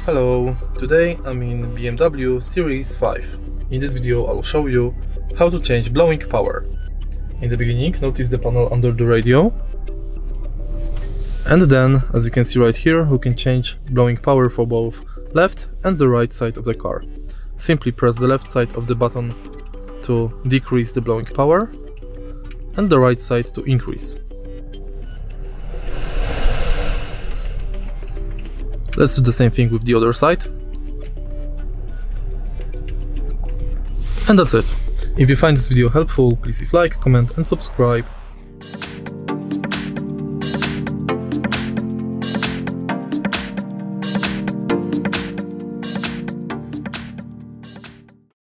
Hello, today I'm in BMW Series 5. In this video I'll show you how to change blowing power. In the beginning, notice the panel under the radio. And then, as you can see right here, we can change blowing power for both left and the right side of the car. Simply press the left side of the button to decrease the blowing power and the right side to increase. Let's do the same thing with the other side. And that's it. If you find this video helpful, please leave a like, comment and subscribe.